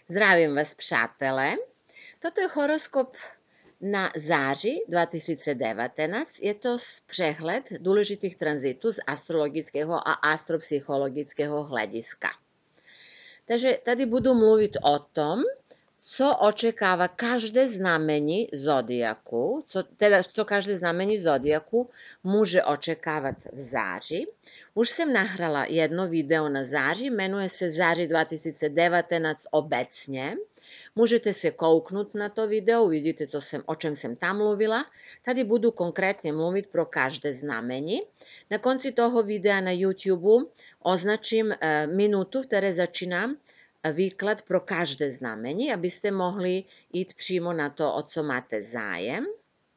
Zdravím vás, přátelé. Toto je horoskop na září 2019. Je to přehled důležitých tranzitů z astrologického a astropsychologického hlediska. Takže tady budu mluvit o tom, co očekává každé znamení zodiaku, co každé znamení zodiaku může očekávat v září. Už jsem nahrala jedno video na září, jmenuje se Září 2019 obecně. Můžete se kouknout na to video, uvidíte, o čem jsem tam mluvila. Tady budu konkrétně mluvit pro každé znamení. Na konci toho videa na YouTube označím minutu, které začínám výklad pro každé znamení, abyste mohli jít přímo na to, o co máte zájem.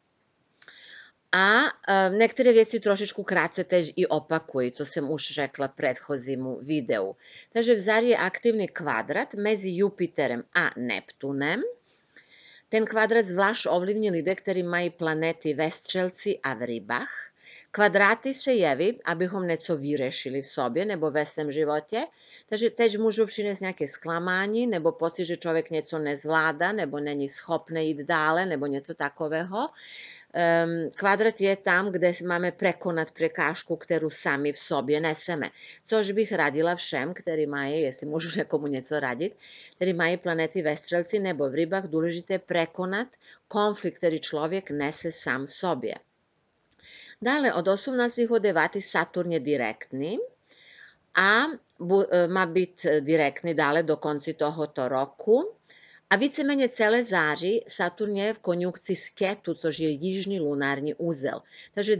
A některé věci trošičku krátce tež i opakuji, co jsem už řekla v předchozímu videu. Takže v září je aktivní kvadrat mezi Jupiterem a Neptunem. Ten kvadrat zvlášť ovlivní lidé, kteří mají planety ve Střelci a v Rybách. Kvadráty se jeví, abychom něco vyřešili v sobě nebo ve svém životě, takže teď můžu přinést nějaké zklamání nebo pocit, že člověk něco nezvládá nebo není schopný jít dále nebo něco takového. Kvadrat je tam, kde máme prekonat prekážku, kterou sami v sobě neseme. Což bych radila všem, kteří mají, jestli můžu někomu něco radit, kteří mají planety ve Střelci nebo v Rybách, důležité prekonat konflikt, který člověk nese sám v sobě. Dále od 18.9. Saturn je direktný a má být direktný dále do konce tohoto roku. A víceméně celé září Saturn je v konjunkci s Ketu, což je jižní lunární úzel. Takže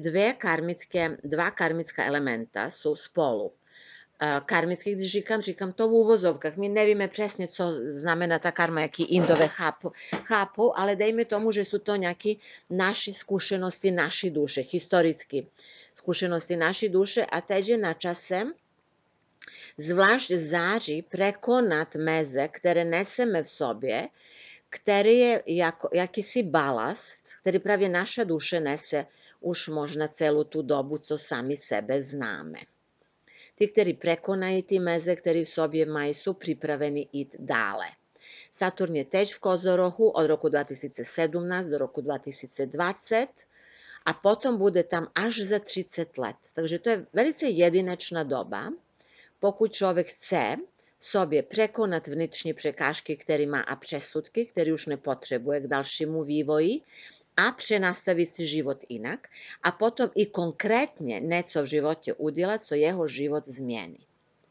dva karmická elementa jsou spolu. Karmicky, když říkám to v úvozovkách. My nevíme přesně, co znamená ta karma, jaký Indové chápou, ale dejme tomu, že jsou to nějaké naše zkušenosti, naší duše, historické zkušenosti naší duše a teď je na čase zvlášť září prekonat meze, které neseme v sobě, který je jakýsi balast, který právě naša duše nese už možná celou tu dobu, co sami sebe známe. Ti, kteří prekonají ty meze, které v sobě mají, jsou připraveni jít dále. Saturn je teď v Kozorohu od roku 2017 do roku 2020 a potom bude tam až za 30 let. Takže to je velice jedinečná doba, pokud člověk chce v sobě překonat vnitřní překážky, které má a přesudky, které už nepotřebuje k dalšímu vývoji a přenastavit si život jinak a potom i konkrétně něco v životě udělat, co jeho život změní.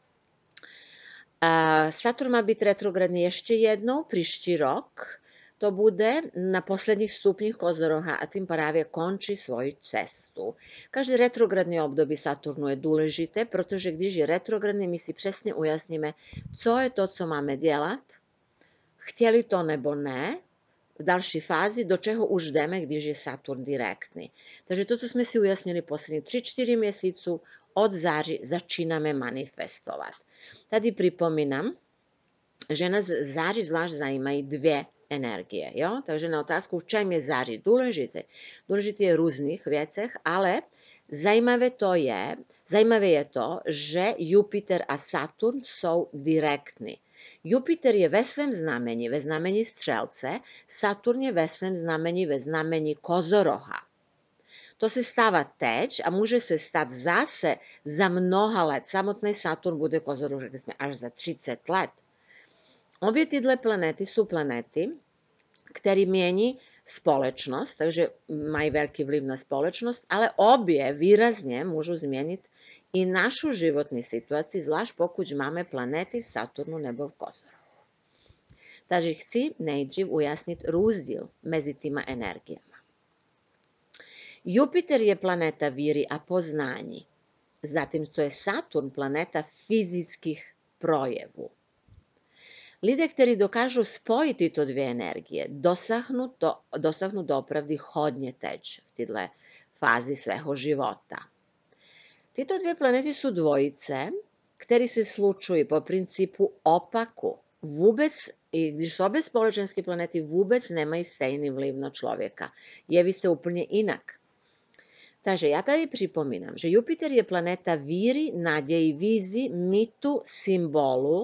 Saturn má být retrogradní ještě jednou příští rok. To bude na posledních stupních Kozoroha a tím právě končí svoji cestu. Každé retrogradní období Saturnu je důležité, protože když je retrogradní, my si přesně ujasníme, co je to, co máme dělat, chtěli to nebo ne, v další fázi, do čeho už jdeme, když je Saturn direktní. Takže to, co jsme si ujasnili poslední 3-4 měsíců, od září začínáme manifestovat. Tady připomínám, že nás září zvlášť zajímají dvě energie. Jo? Takže na otázku, v čem je září důležité. Důležité je v různých věcech, ale zajímavé je to, že Jupiter a Saturn jsou direktní. Jupiter je ve svém znamení, ve znamení Střelce, Saturn je ve svém znamení, ve znamení Kozoroha. To se stává teď a může se stát zase za mnoha let. Samotný Saturn bude Kozorohu, řekli jsme, až za 30 let. Obě tyhle planety jsou planety, které mění společnost, takže mají velký vliv na společnost, ale obě výrazně můžou změnit i našu životní situaci, zvlášť pokud máme planety v Saturnu nebo v Kozorohu. Takže chci nejdřív ujasnit rozdíl mezi těma energiemi. Jupiter je planeta víry a poznání, zatímco je Saturn planeta fyzických projevů. Lidé, kteří dokážou spojit tyto dvě energie, dosáhnou doopravdy hodně teď v této fázi svého života. Tyto dvě planety jsou dvojice, které se slučují po principu opaku. Vůbec, i když obě společenské planety vůbec nemají stejný vliv na člověka. Jeví se úplně jinak. Takže já tady připomínám, že Jupiter je planeta víry, naději, vízy, mýtu, symbolu,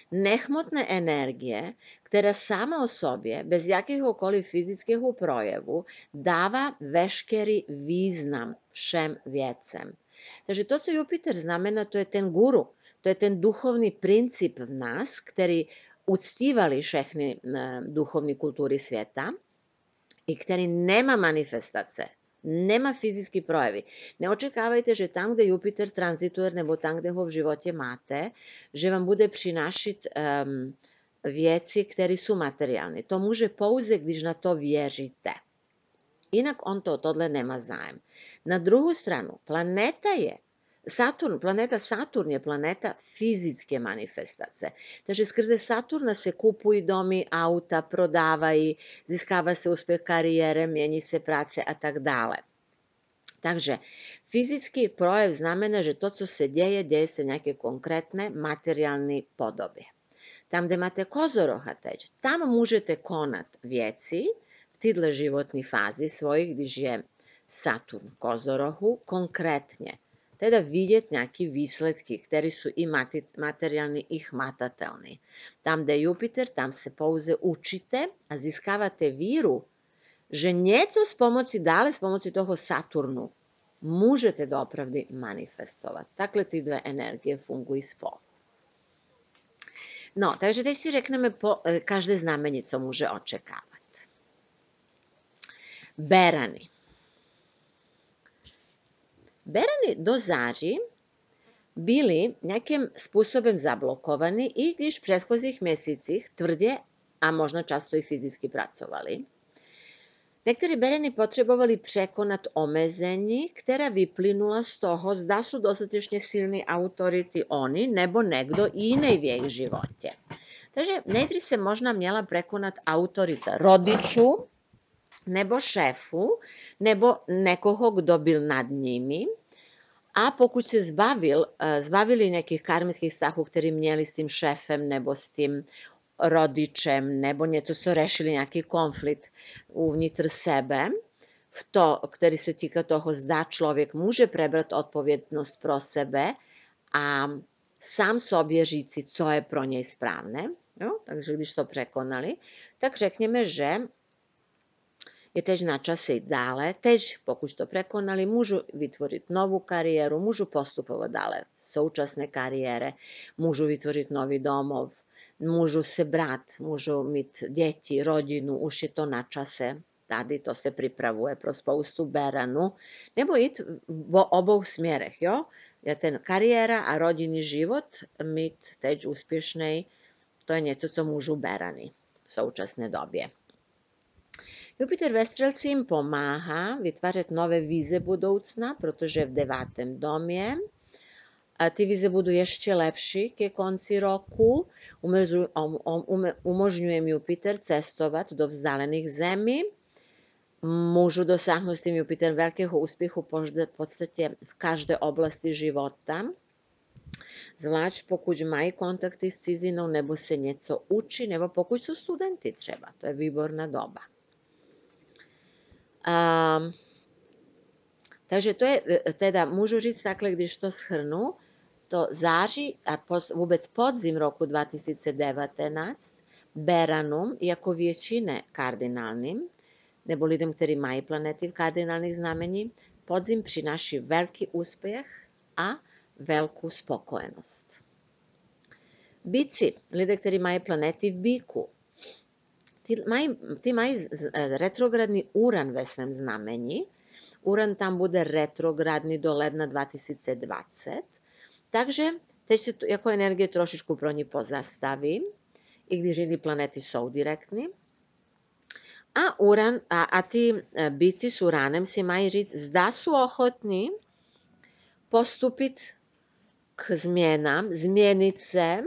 nehmotne energije, která sama o sobě, bez jakýhokoliv fyzického projevu, dává veškerý význam všem věcem. Takže to, co Jupiter znamená, to je ten guru, to je ten duchovní princip v nás, který uctívali všechny duchovní kultury světa i který nema manifestace, nema fyzické projevy. Ne očekávajte, že tam, kde Jupiter tranzituje, nebo tam, kde ho v životě máte, že vám bude přinášet věci, které jsou materiální. To může pouze, když na to věříte. Inak on tohle nema zájem. Na druhou stranu, planeta Saturn je planeta fizické manifestace. Takže skrze Saturna se kupují domy, auta, prodávají, získává se úspěch kariére, mění se práce a tak dále. Takže fyzický projev znamená, že to, co se děje se nějaké konkrétne materijalne podobe. Tam, kde máte kozoroha teď, tam můžete konat věci v týhle životní fázi svojich, když je Saturn v kozorohu, konkrétně. Teda vidjeti nejaké výsledky, ktorí sú i materiálni, i hmatatelni. Tam, kde je Jupiter, tam se pouze učite a získavate víru, že něco s pomoci toho Saturnu můžete doopravdy manifestovat. Takhle ty dve energie fungují spolu. No, takže teď si řekneme po každé znamení, co může očekávat. Berany. Berany do září bili nejakým spôsobom zablokovaní, i když v předchozích měsících tvrdě a možno často i fyzicky pracovali. Niektorí bereni potrebovali prekonať omezení, ktorá vyplynula z toho, zda sú dostatečne silní autority oni nebo niekto iný v ich živote. Takže nejdřív se možná měla prekonat autorita rodičů, nebo šéfu, nebo nekoho, kdo byl nad nimi. A pokud se zbavili nejakých karmických vztahů, ktorí měli s tým šéfem nebo s tým rodičem, nebo něco, co rešili nejaký konflikt uvnitř sebe, ktorý se týka toho, zda člověk může prebrat odpovědnost pro sebe a sám sobě říci, co je pro něj správné. Jo? Takže když to prekonali, tak řekněme, že je tež na čase i dále. Tež, pokud to prekonali, môžu vytvoriť novú kariéru, môžu postupovať dále v současné kariére, môžu vytvoriť nový domov, môžu se brát, môžu mít deti, rodinu, už je to na čase. Tady to se pripravuje pro spoustu beranu, nebo i v obou směrech, jo? Je ten kariéra a rodinný život mít teď úspěšnej, to je něco, co môžu berani v současné době. Jupiter ve Strelci im pomáha vytvářet nové vize budoucna, protože v 9. domě. A ty vize budú ešte lepší ke konci roku. Umožňuje Jupiter cestovať do vzdálených zemí. Môžu dosiahnuť s tým Jupiter veľkého úspechu v podstate v každej oblasti života. Zvlášť pokud mají kontakty s cizinou, nebo se něco učí, nebo pokud sú studenti třeba. To je výborná doba. Takže to je, teda môžu říct takhle, když to schrnu, to září a vůbec podzim roku 2019 beranům jako většině kardinálním, nebo lidem, kteří mají planety v kardinálních znamení, podzim přináší velký úspěch a velkou spokojenost. Bíci, lidé, kteří mají planety v Bíku, ty mají retrogradný Uran ve svém znamení. Uran tam bude retrogradný do ledna 2020, takže teď se jako energie trošičku pro ní pozastaví, i když jiné planety jsou direktní. A ty bíci s Uranem si mají říct, zda jsou ochotní postupit k změnám, změnit se,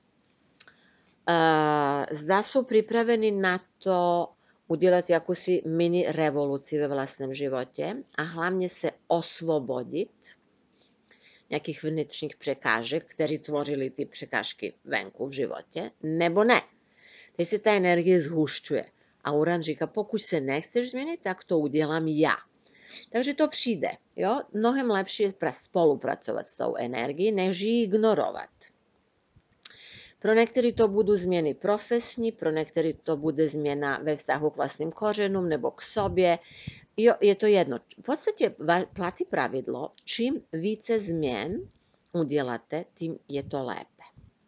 zda sú pripravení na to udělat jakúsi mini revoluci ve vlastnom živote a hlavne se oslobodiť nejakých vnitřních překážek, které tvořili ty překážky venku v životě, nebo ne. Teď se ta energie zhušťuje. A Uran říká, pokud se nechceš změnit, tak to udělám já. Takže to přijde. Jo? Mnohem lepší je spolupracovat s tou energií, než ji ignorovat. Pro některý to budou změny profesní, pro některý to bude změna ve vztahu k vlastním kořenům nebo k sobě. Jo, je to jedno. V podstatě platí pravidlo, čím více změn uděláte, tím je to lépe.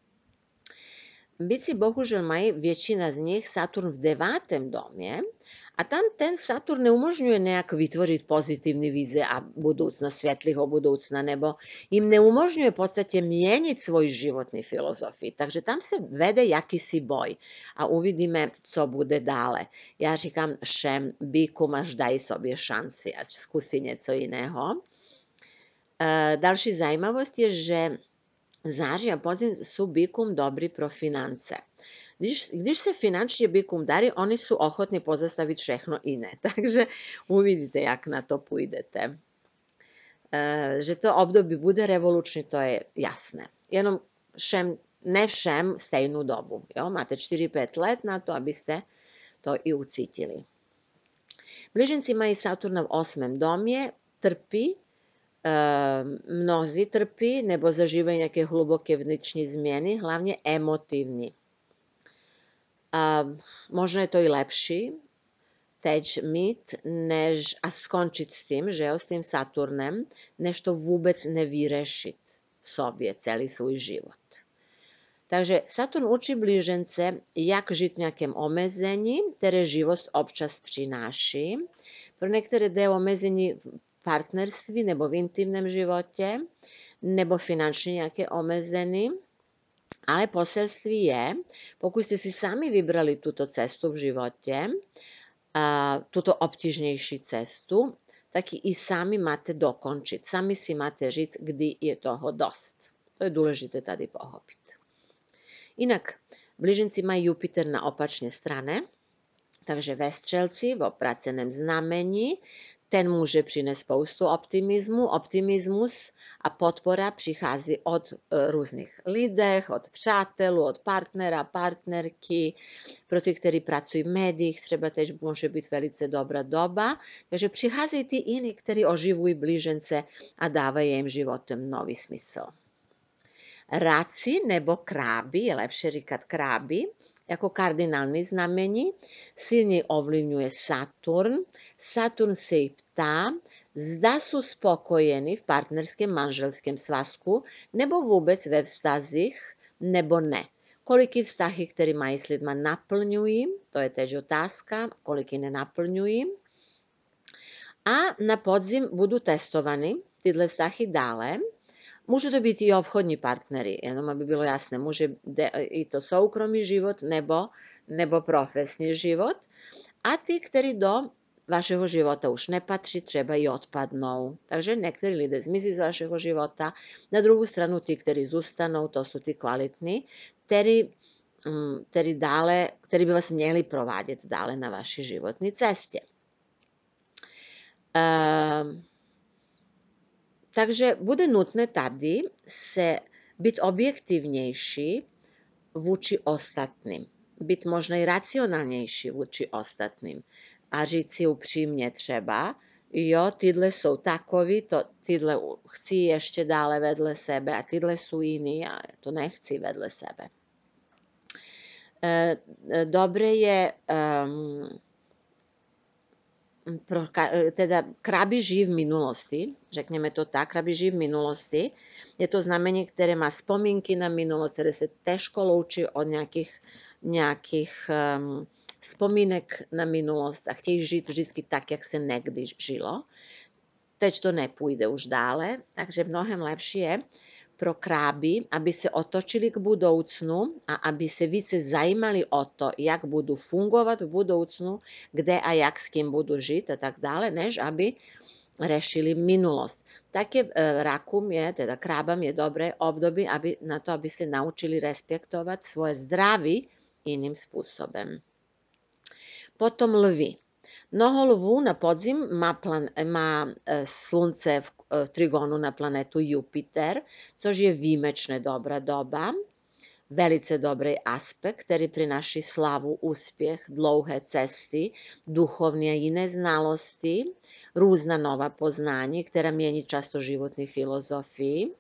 Bici bohužel mají většina z nich Saturn v 9. domě a tam ten Saturn neumožňuje nejak vytvořit pozitivní vize a budoucnost, světlého budoucna, nebo jim neumožňuje v podstatě měnit svůj životní filozofii. Takže tam se vede jakýsi boj a uvidíme, co bude dále. Já říkám všem bíkům, až dají sobě šanci, ať zkusí něco jiného. Další zajímavost je, že září a podzim jsou bíkům dobrý pro finance. Když se finančně bíkům darí, oni jsou ochotní pozastavit všechno jiné. Takže uvidíte, jak na to půjdete. Že to období bude revoluční, to je jasné. Jenom ne všem stejnou dobu. Jo? Máte 4-5 let na to, abyste to i ucítili. Bliženci mají Saturna v 8. domě, trpí, mnozí trpí nebo zažívají nějaké hluboké vnitřní změny, hlavně emotivní. Možno je to i lepší teď mít, než a skončit s tím, že jo, s tím Saturnem, než to vůbec nevyřešit v sobě celý svůj život. Takže Saturn učí blížence, jak žít v nějakém omezení, které život občas přináší. Pro některé jde o omezení v partnerství nebo v intimním životě, nebo finančně nějaké omezení. Ale poselství je, pokud jste si sami vybrali tuto cestu v životě, tuto obtížnější cestu, tak ji i sami máte dokončit. Sami si máte říct, kdy je toho dost. To je důležité tady pochopit. Jinak, blíženci mají Jupiter na opačné straně, takže ve Střelci v opraceném znamení, ten může přinést spoustu optimismu. Optimismus a podpora přichází od různých lidech, od přátelů, od partnera, partnerky. Pro ty, kteří pracují v médiích, třeba teď může být velice dobrá doba. Takže přicházejí ty jiní, kteří oživují blížence a dávají jim životem nový smysl. Raci nebo kráby, je lepší říkat kráby, jako kardinální znamení, silně ovlivňuje Saturn. Saturn se jí ptá, zda jsou spokojeni v partnerském manželském svazku, nebo vůbec ve vztazích, nebo ne. Koliky vztahy, které mají s lidma, naplňují, to je tež otázka, koliky nenaplňují. A na podzim budou testovány tyhle vztahy dále. Může to být i obchodní partnery, jenom aby bylo jasné, může i to soukromý život nebo profesní život. A ty, kteří do vašeho života už nepatří, třeba i odpadnou. Takže někteří lidé zmizí z vašeho života. Na druhou stranu ty, kteří zůstanou, to jsou ty kvalitní, kteří by vás měli provádět dále na vaší životní cestě. Takže bude nutné tady se být objektivnější vůči ostatním. Být možná i racionálnější vůči ostatním. A říct si upřímně třeba, jo, tyhle jsou takový, tyhle chci ještě dále vedle sebe a tyhle jsou jiný a to nechci vedle sebe. Dobré je... teda kraby žijí v minulosti, řekněme to tak, kraby žijí v minulosti. Je to znamení, které má vzpomínky na minulost, které se těžko loučí od nějakých vzpomínek na minulost a chtějí žít vždycky tak, jak se někdy žilo. Teď to nepůjde už dále, takže mnohem lepší je pro kráby, aby se otočili k budoucnu a aby se více zajímali o to, jak budou fungovat v budoucnu, kde a jak s kým budou žít a tak dále, než aby řešili minulost. Také rakům je, teda krábám je dobré období na to, aby se naučili respektovat svoje zdraví jiným způsobem. Potom lvi. Mnoho lvů na podzim má slunce v trigonu na planetu Jupiter, což je výjimečně dobrá doba, velice dobrý aspekt, který přináší slavu, úspěch, dlouhé cesty, duchovní a jiné znalosti, různá nová poznání, která mění často životní filozofii.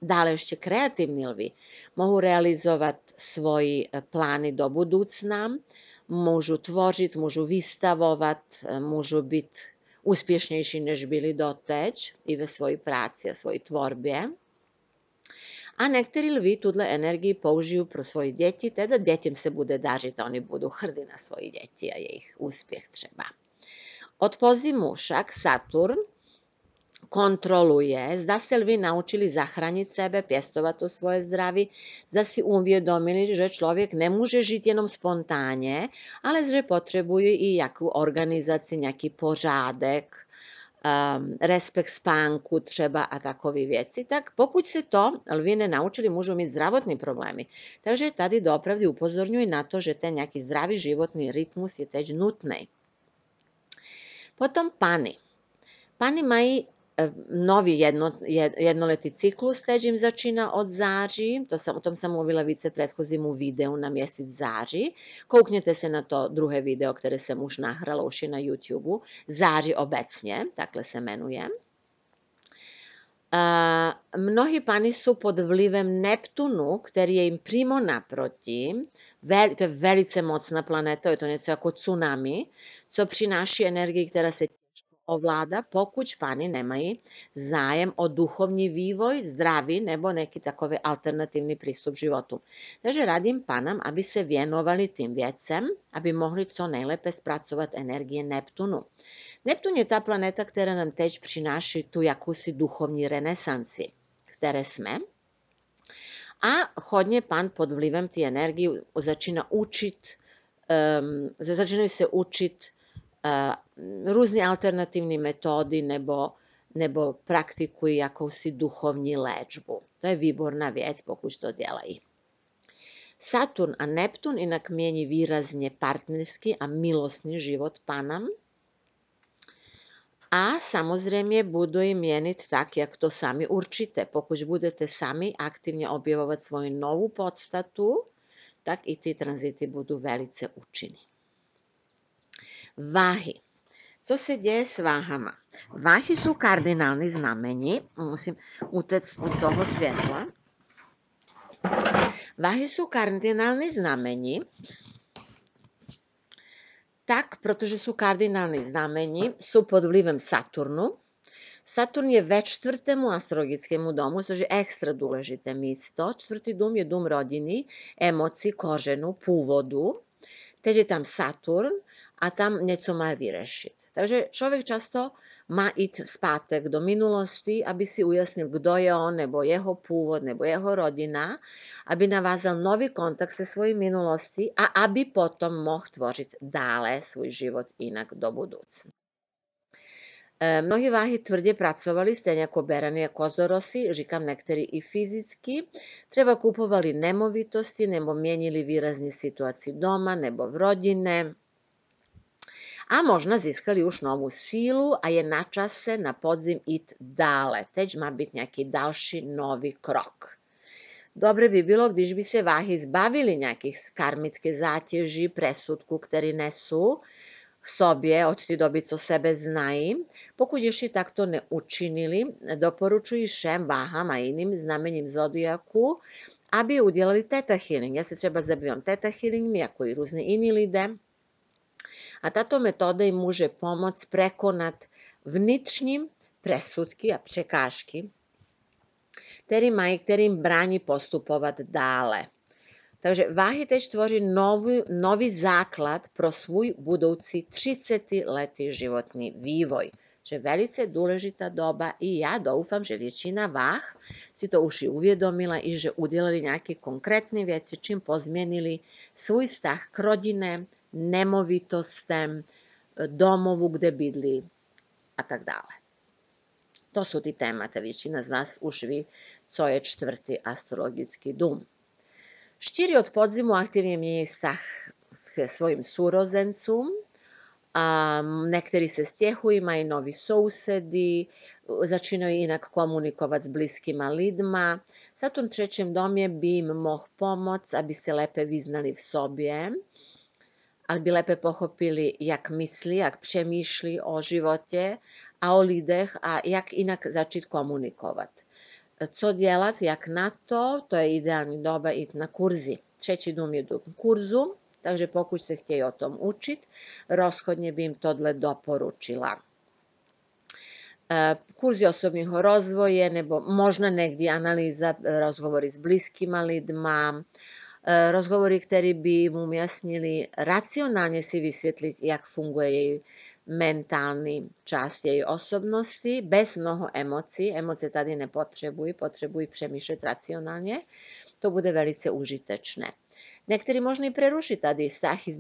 Dále ešte kreatívni lvi mohu realizovať svoj plány do budúcna, môžu tvoriť, môžu vystavovať, môžu byť úspješnejší než byli doteď i ve svojej práci a svojej tvorbě. A niektorí lvi tudle energii použiju pro svoje deti, teda deťom se bude dařit, oni budú hrdí na svoje deti a jejich úspjeh třeba. Od podzimu však Saturn kontroluje, zda se lvi naučili zachránit sebe, pěstovat to svoje zdraví, zda si uvědomili, že člověk nemůže žít jenom spontánně, ale že potřebuje i jakou organizaci, nějaký pořádek, respekt spánku třeba a takové věci, tak pokud se to lvi nenaučili, můžou mít zdravotní problémy. Takže tady doopravdy upozorňuji na to, že ten nějaký zdravý životní rytmus je teď nutný. Potom pany. Pany mají nový jednoletý cyklus, teď im začína od září, o tom som mluvila více v predchozímu videu na měsíc září. Koukněte se na to druhé video, které jsem už nahrala už na YouTube. Září obecně, takhle se jmenuje. Mnohí pany jsou pod vlivem Neptunu, který je jim přímo naproti. To je velice mocná planeta, je to něco jako tsunami, co přináší energii, která se ovláda, pokud pány nemají zájem o duchovní vývoj, zdraví nebo nějaký takový alternativní přístup životu. Takže radím pánám, aby se věnovali tým věcem, aby mohli co nejlépe zpracovat energie Neptunu. Neptun je ta planeta, která nám teď přináší tu jakousi duchovní renesanci, které jsme. A hodně pán pod vlivem té energie začínají se učit různé alternativní metody nebo praktikují jakousi duchovní léčbu. To je výborná věc, pokud to dělají. Saturn a Neptun inak mění výrazně partnerský a milostný život panam a samozřejmě budou ji měnit tak, jak to sami určíte. Pokud budete sami aktivně objevovat svoji novou podstatu, tak i ty tranzity budou velice účinné. Váhy. Co se děje s váhama? Váhy jsou kardinální znamení. Musím utéct od toho světla. Váhy jsou kardinální znamení, tak, protože jsou kardinální znamení, jsou pod vlivem Saturnu. Saturn je ve 4. astrologickému domu, což je extra důležité místo. 4. dům je dům rodiny, emocí, kořenu, původu. Teď je tam Saturn a tam něco má vyřešit. Takže člověk často má jít zpátek do minulosti, aby si ujasnil, kdo je on, nebo jeho původ, nebo jeho rodina, aby navázal nový kontakt se svojí minulostí a aby potom mohl tvořit dále svůj život jinak do budoucna. Mnohí váhy tvrdě pracovali, stejně jako berany a kozorosy, říkám některý i fyzicky. Třeba kupovali nemovitosti nebo měnili výrazně situaci doma nebo v rodině. A možno získali už novou sílu a je na čase na podzim jít dále. Teď má být nějaký další nový krok. Dobre by bylo, když by se váhy zbavili nějakých karmických zátěží, presudků, které nesou v sobě od té doby, co sebe znají. Pokud ještě takto neučinili, doporučuji všem váhám a jiným znamením zodiaku, aby udělali theta healing. Já se třeba zabývám theta healingmi, jako i různí jiní lidé. A tato metoda im může pomoct prekonat vnitřní presudky a překážky, kterým brání postupovat dále. Takže váhy teď tvoří nový základ pro svůj budoucí 30-letý životní vývoj. Že velice důležitá doba i já doufám, že většina váh si to už i uvědomila i že udělali nějaké konkrétní věci, čím pozměnili svůj vztah k rodině, nemovitostem, domovu, kde bydlí a tak dále. To jsou ty témata, většina z nás už ví, co je 4. astrologický dům. 4 od podzimu aktivně mění vztah k svojim súrozencům. Někteří se stěhují, mají noví sousedy, začínají jinak komunikovat s blízkýma lidma. Saturn v 3. domě by jim mohl pomoct, aby se lépe vyznali v sobě, aby lépe pochopili, jak myslí, jak přemýšlí o životě a o lidech a jak jinak začít komunikovat. co dělat, jak na to je ideální doba jít na kurzy. 3. dům je dům kurzu, takže pokud se chtějí o tom učit, rozhodně bi im tohle doporučila. Kurzi osobního rozvoja, nebo možda negdje analiza, razgovori s bliskima lidma, razgovori, který bi im umjasnili, racionalnije si vysvětlit jak funguje jej mentalni čas jej osobnosti, bez mnoho emocji. Emocije tady ne potřebují přemýšlet racionalně. To bude velice užitečné. Někteří možno i preruši tady vztahy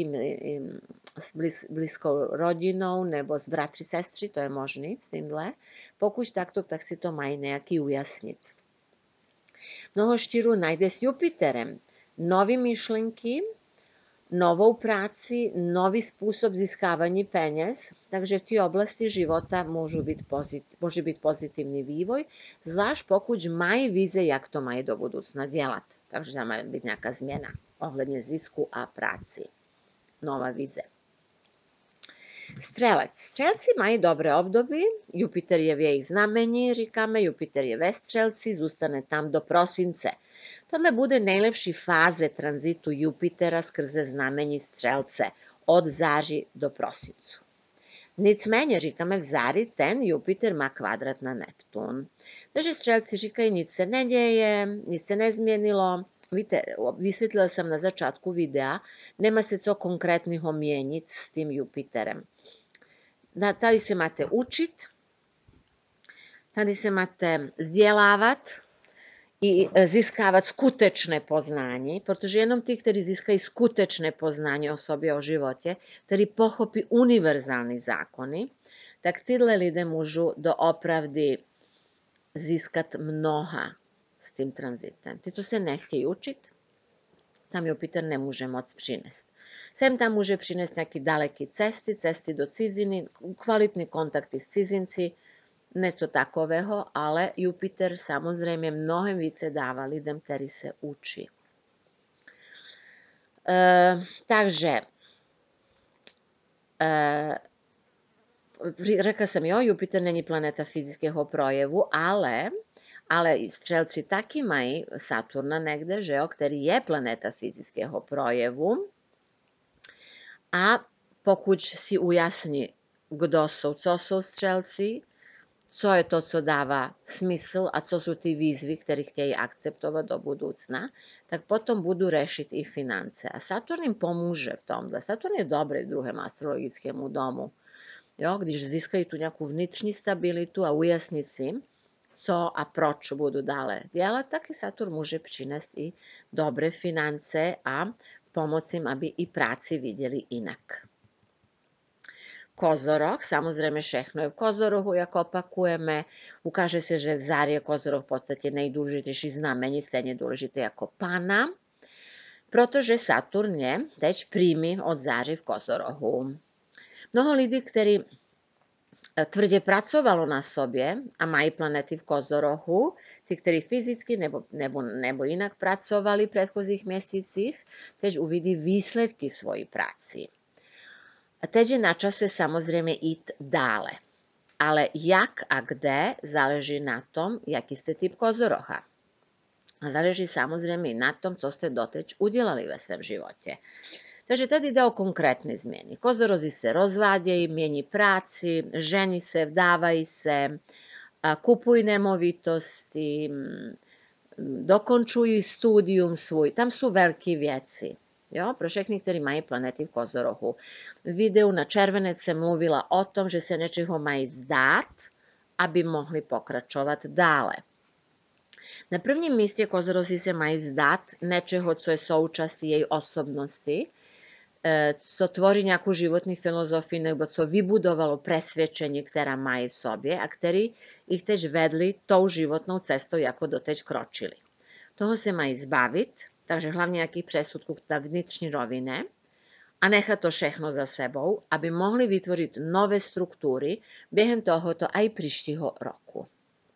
s blízkou rodinou nebo s bratři, sestry, to je možný s tímhle. Pokud takto, tak si to mají nějaký ujasnit. Mnoho štírů najde s Jupiterem nové myšlenky, novou práci, nový způsob získávání peněz, takže v té oblasti života může být pozitivní vývoj, zvlášť pokud mají vize, jak to mají do budoucna dělat. Takže tam má být nějaká změna ohledně zisku a práci. Nova vize. Strelec. Strelci mají dobré období, Jupiter je v jejich znamení, říkáme, Jupiter je ve Strelci, zůstane tam do prosince. Tohle bude nejlepší fáze tranzitu Jupitera skrze znamení Strelce od září do prosincu. Nicméně, říkáme, v září ten Jupiter má kvadrat na Neptun. Takže Strelci říkají, nic se neděje, nic se nezměnilo. Víte, vysvětlila jsem na začátku videa, nema se co konkrétního měnit s tím Jupiterem. Tady se máte učit, tady se máte vzdělávat i získávat skutečné poznání, protože jenom ti, kteří získají skutečné poznání o sobě, o životě, kteří pochopí univerzální zákony, tak tyhle lidé můžou doopravdy získat mnoha s tím tranzitem. Ty to se nechtějí učit, tam Jupiter nemůže moc přinést. Sem tam může přinést nějaké daleké cesty do ciziny, kvalitní kontakty s cizinci, něco takového, ale Jupiter samozřejmě mnohem více dává lidem, kteří se učí. Takže, řekla jsem, jo, Jupiter není planeta fyzického projevu, ale Strelci taky mají Saturna negde, že jo, který je planeta fyzického projevu. A pokud si ujasní, kdo jsou, co jsou Strelci, co je to, co dává smysl a co jsou ty výzvy, které chtějí akceptovat do budoucna, tak potom budu řešit i finance. A Saturn im pomůže v tomhle. Saturn je dobrý v druhém astrologickému domu. Jo, když získají tu nějakou vnitřní stabilitu a ujasní si, co a proč budu dále dělat, tak i Saturn může přinést i dobré finance a pomoci im, aby i práci viděli jinak. Kozorog, samozrejme všechno je v Kozorohu, jak opakujeme. Ukáže se, že v září je Kozorog v podstatě nejdůležitější znamení, stejně důležité jako Pana, protože Saturn je teď príjmy od září v Kozorohu. Mnoho lidí, kteří tvrdě pracovalo na sobě a mají planety v Kozorohu, ti, kteří fyzicky nebo jinak pracovali v předchozích měsících, teď uvidí výsledky svojí práci. A teď je na čase samozřejmě jít dále. Ale jak a kde záleží na tom, jaký jste typ Kozoroha. A záleží samozřejmě i na tom, co jste doteď udělali ve svém životě. Takže tady jde o konkrétne změny. Kozorozi se rozvádějí, mění práci, ženi se, vdávají se, kupují nemovitosti, dokončují studium svůj. Tam jsou velké věci. Jo, pro všechny, kteří mají planety v Kozorohu. V videu na červenec jsem mluvila o tom, že se něčeho mají zdát, aby mohli pokračovat dále. Na prvním místě Kozorozi se mají vzdát něčeho, co je součástí její osobnosti, co tvoří nějakou životní filozofii nebo co vybudovalo presvědčení, která mají v sobě a který ich teď vedli tou životnou cestou, jako doteď kročili. Toho se mají zbavit, takže hlavně nějakých přesudků na vnitřní rovině a nechat to všechno za sebou, aby mohli vytvořit nové struktury během tohoto a i příštího roku.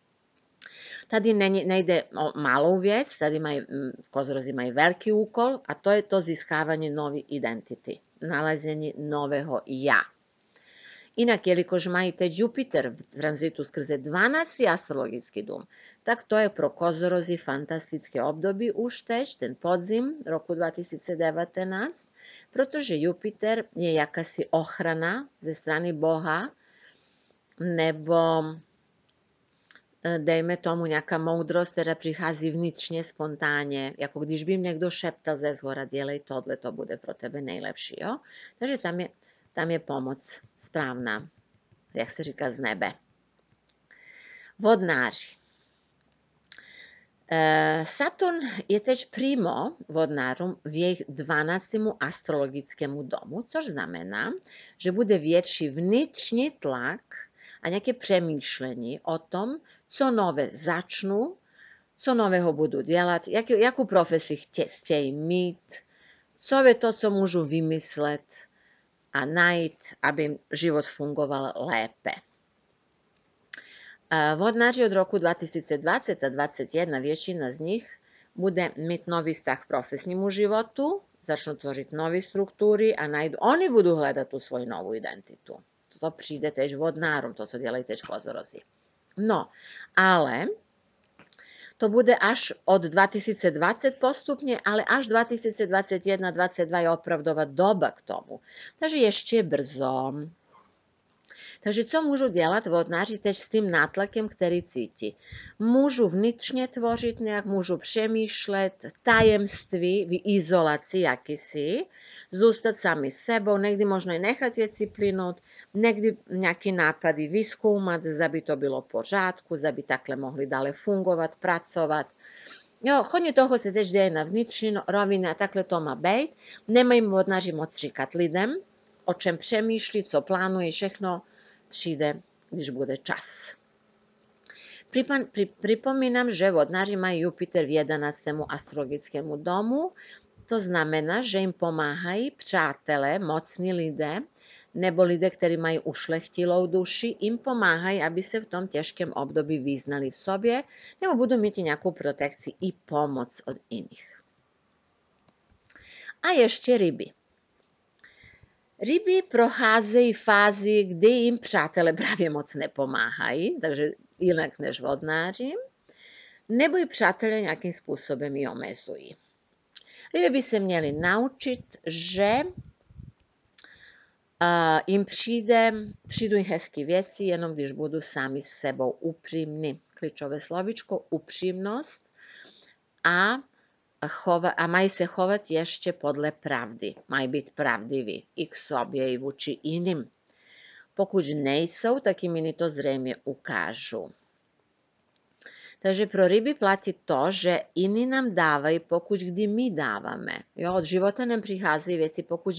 Tady nejde o malou věc, tady Kozorozi mají velký úkol a to je to získávání nové identity, nalezení nového já. Inak, jelikož mají teď Jupiter v tranzitu skrze 12. astrologický dům, Tak to je pro kozorozi fantastické období už teď, ten podzim roku 2019, protože Jupiter je jakási ochrana ze strany Boha, nebo dejme tomu nějaká moudrost, která přichází vnitřně, spontánně, jako když by jim někdo šeptal ze zhora, dělej tohle, to bude pro tebe nejlepší. Jo? Takže tam je pomoc správná, jak se říká, z nebe. Vodnáři. Saturn je teď přímo vodnářům v jejich 12. astrologickému domu, což znamená, že bude větší vnitřní tlak a nějaké přemýšlení o tom, co nové začnu, co nového budu dělat, jakou profesi chtějí mít, co je to, co můžu vymyslet a najít, aby život fungoval lépe. Vodnáři od roku 2020 a 2021, většina z nich bude mít nový vztah k profesnímu životu, začnou tvořit nové struktury a oni budou hledat tu svoji novou identitu. To přijde tež vodnárom, to, co dělají tež kozorozi. No, ale to bude až od 2020 postupně, ale až 2021-2022 je opravdová doba k tomu. Takže ještě je brzo. Takže co můžu dělat vodnáři teď s tím nátlakem, který cítí? Můžu vnitřně tvořit nějak, můžu přemýšlet tajemství v izolaci jakýsi, zůstat sami sebou, někdy možno i nechat věci plynout, někdy nějaké nápady vyskoumat, zda by to bylo v pořádku, zda by takhle mohli dále fungovat, pracovat. Jo, hodně toho se teď děje na vnitřní rovině a takhle to má být. Nemají vodnáři moc říkat lidem, o čem přemýšlí, co plánuje, všechno přijde, když bude čas. Pripomínam, že vodnáři mají Jupiter v 11. astrologickému domu, to znamená, že jim pomáhají přátelé, mocní lidé, nebo lidé, kteří mají ušlechtilou duši, jim pomáhají, aby se v tom těžkém období vyznali v sobě, nebo budou mít nějakou protekci i pomoc od jiných. A ještě ryby. Ryby procházejí fázi, kdy jim přátelé právě moc nepomáhají, takže jinak než vodnáři, nebo i přátelé nějakým způsobem ji omezují. Ryby by se měly naučit, že jim přijdou hezké věci, jenom když budou sami s sebou upřímní. Klíčové slovíčko upřímnost a mají se chovat ještě podle pravdy. Mají být pravdiví i k sobě, i vůči jiným. Pokud nejsou, tak jim jiní to zřejmě ukážu. Takže pro ryby platí to, že jiní nám dávají, pokud kdy my dáváme. Jo, od života nám přicházejí věci, pokud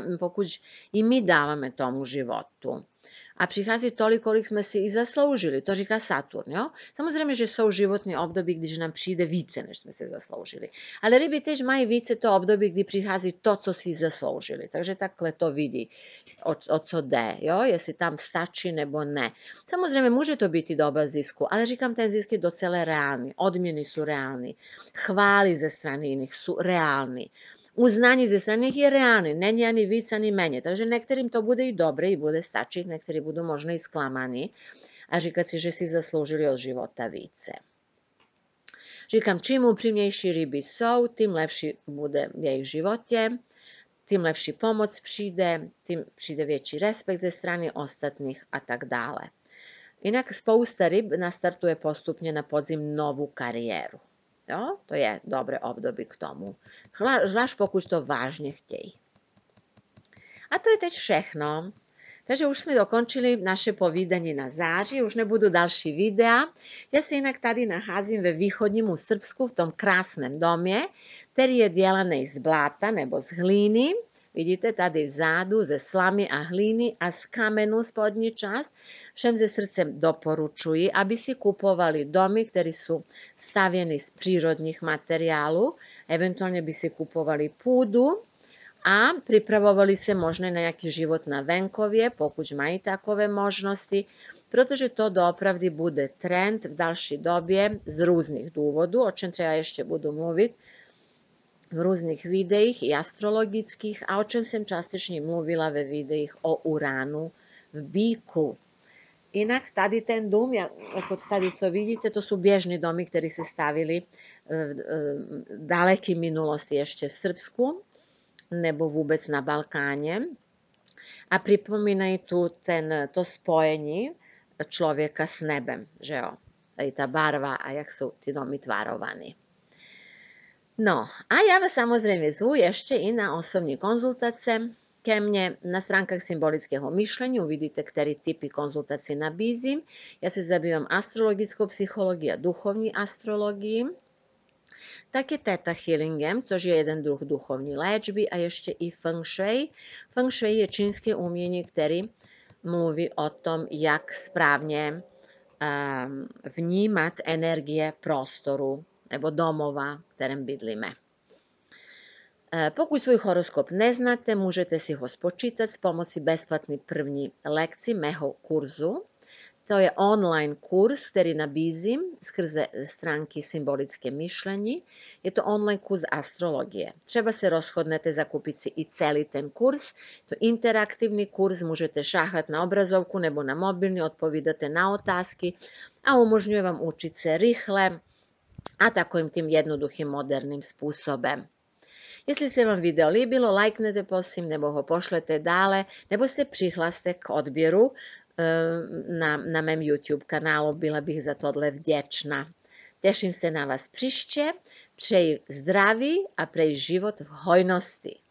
i my dáváme tomu životu. A přichází tolik, kolik jsme si i zasloužili. To říká Saturn. Jo? Samozřejmě, že jsou životní období, když nám přijde více, než jsme si zasloužili. Ale ryby tež mají více to období, kdy přichází to, co si zasloužili. Takže takhle to vidí, o co jde. Jo? Jestli tam stačí nebo ne. Samozřejmě může to být i doba zisku, ale říkám, ten zisk je docela reálný. Odměny jsou reálný. Chvály ze strany jiných jsou reálný. Uznání ze strany je reálný, není ani víc, ani méně. Takže některým to bude i dobré, i bude stačit, někteří budou možná i zklamaní a říkat si, že si zasloužili od života více. Říkám, čím upřímnější ryby jsou, tím lepší bude v jejich životě, tím lepší pomoc přijde, tím přijde větší respekt ze strany ostatních a tak dále. Jinak spousta ryb nastartuje postupně na podzim novou kariéru. Jo? To je dobré období k tomu. Zvlášť pokud to vážně chtějí. A to je teď všechno. Takže už jsme dokončili naše povídání na září, už nebudu další videa. Já se jinak tady nacházím ve východnímu Srbsku v tom krásném domě, který je dělaný z bláta nebo z hlíny. Vidíte tady vzadu ze slamy a hlíny a z kamenu spodní část. Všem ze srdcem doporučuji, aby si kupovali domy, které jsou stavěny z přírodních materiálů. Eventuálně by si kupovali půdu a pripravovali se možná na nějaký život na venkově, pokud mají takové možnosti, protože to doopravdy bude trend v další době z různých důvodů, o čem třeba ještě budu mluvit v různých videích i astrologických a o čem jsem částečně mluvila ve videích o Uránu v Bíku. Inak tady ten dům, ako tady co vidíte, to sú běžní domy, které si stavili v daleký minulosti ešte v Srbsku nebo vôbec na Balkáne. A pripomínajú tu to spojení človeka s nebem, že jo? Tady ta barva a jak sú ti domy tvárovaní. No, a ja vás samozrejme zvu ešte i na osobní konzultace ke mne. Na stránkach symbolického myšlenia uvidíte, ktoré typy konzultací nabízím. Ja sa zabývam astrologickou psychológií a duchovní astrologii, také Theta Healingem, což je jeden druh duchovní léčby, a ešte i Feng Shui. Feng Shui je čínske umění, který mluví o tom, jak správně vnímat energie prostoru nebo domova, v kterém bydlíme. Pokud svoj horoskop neznáte, môžete si ho spočítať s pomocí bezplatnej první lekcii mého kurzu. To je online kurz, ktorý nabízím skrze stránky Symbolické myšlení. Je to online kurz astrologie. Třeba se rozhodnete zakúpiť si i celý ten kurz. To je interaktívny kurz, môžete šáhať na obrazovku nebo na mobilný, odpovídate na otázky a umožňuje vám učiť sa rýchle a takovým tým jednoduchým moderným spôsobem. Jestli se vám video líbilo, lajknete prosím, nebo ho pošlete dále, nebo se přihlaste k odběru na mém YouTube kanálu, byla bych za tohle vděčná. Teším se na vás příště, přeji zdraví a přeji život v hojnosti.